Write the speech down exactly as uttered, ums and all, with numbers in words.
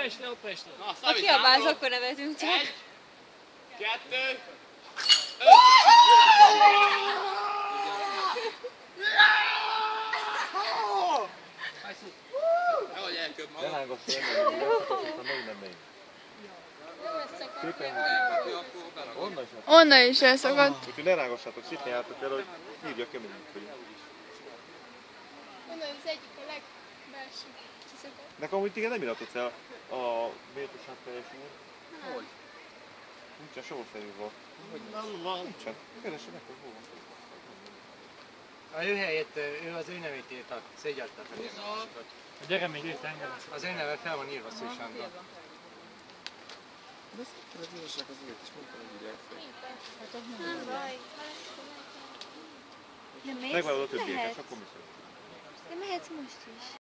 Pestre, ó Pestre. Ha kiabálsz, akkor nevetünk csak. Egy, kettő, nehogy elköp magam. Lelángos jönni, aztán még nem megy. Onnan is. Onnan is elszakadt. Úgyhogy ne rángossátok, szitni álltok el, hogy hívja keményít vagyunk. Onnan az egyik a legbelső kiszakadt. Nekem amúgy téged nem iratott el a méltóság teljes úr. Hogy? Nincsen, sószerű volt. Nem van. Nincsen. Keresse meg, hogy hol van. A ő helyét, ő az ő nevét írta, szégyelte fel ilyen másikat. A gyere még itt engem. Az ő neve fel van írva Szűz Sándor. De ezt az igazság az ilyet is mondtam, hogy írják fel. Nem baj. De mész? Megvállalod a többieket, Mehetsz. akkor mi szól? De mehetsz most is.